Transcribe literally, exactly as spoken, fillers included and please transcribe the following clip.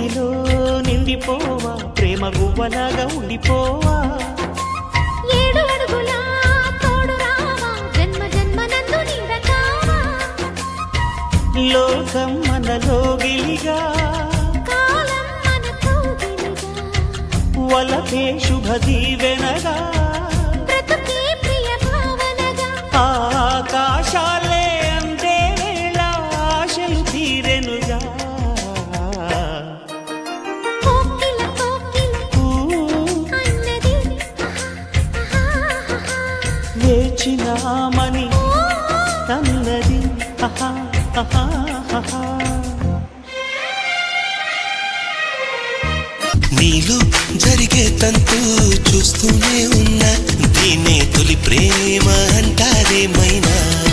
మదిలో నిండిపోవా ప్రేమ గువ్వలాగా ఉండిపోవా ఏడు అడుగులా తోడు రావా జన్మ జన్మనందు నీడకావా లోకం మనలో గిలిగా కాలం మనతో గిలిగా వలపే శుభ దీవెనగా బ్రతుకే ప్రియ భావనగా ఆకాశాలే అందే వేళ ఆశలు తీరెనుగా కోకిల కోకిల అన్నది వేచినామని అన్నది ఆహా ఆహా ఆహా నీలో జరిగే తంతు చూస్తూనే ఉన్నా దీనే తొలి ప్రేమ అంటారేమైనా